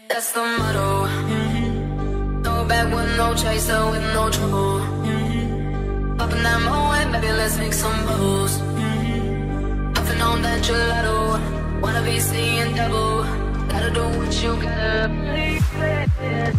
That's the motto. No back with no chaser, with no trouble. Popping that moe, maybe let's make some bubbles. Puffing on that gelato, wanna be seeing double. Gotta do what you gotta believe it.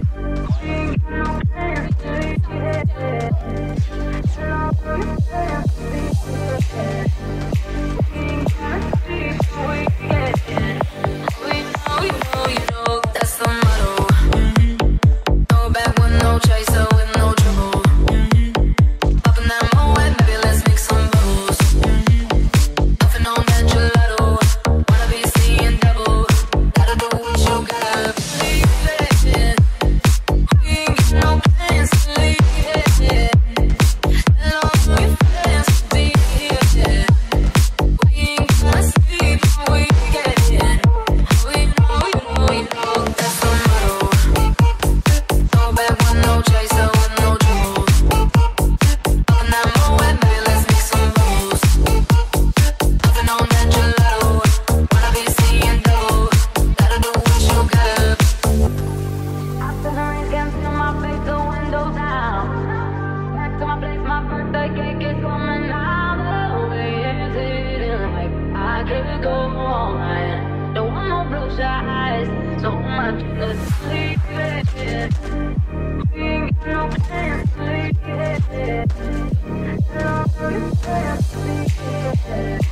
That's the motto. No back with no chaser, with no trouble. Popping that moe, maybe let's make some bubbles. Puffing on that gelato, wanna be seeing double. Gotta do what you gotta believe it. We ain't got no plans to leave it. And all we fans to be here. We ain't gonna sleep when we get it. We know that's the motto. No back with no chaser, with no trouble. Popping that moe, maybe let's make some bubbles. Puffing on that gelato, wanna be seeing double. Gotta do what you gotta. After the rain comes to my face, the window down. Back to my place, my birthday cake is coming out. The way it's hitting like I could go on. Don't want no blue skies, so much to sleep it. We ain't got no plans to leave it. And all you plans to leave it.